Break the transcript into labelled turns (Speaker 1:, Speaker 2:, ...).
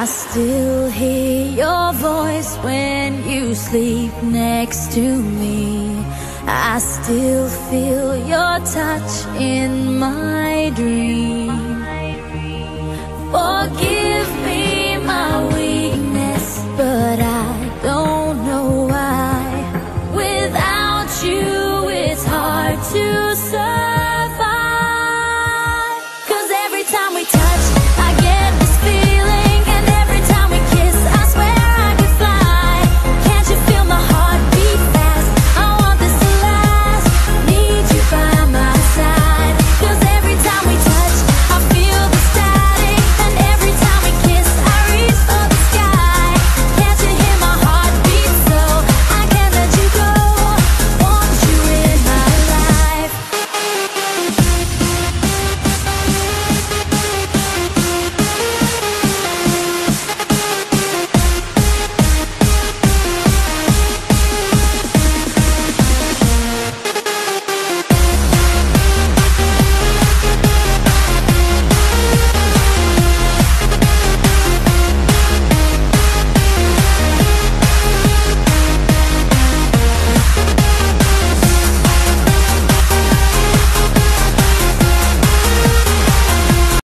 Speaker 1: I still hear your voice when you sleep next to me. I still feel your touch in my dreams.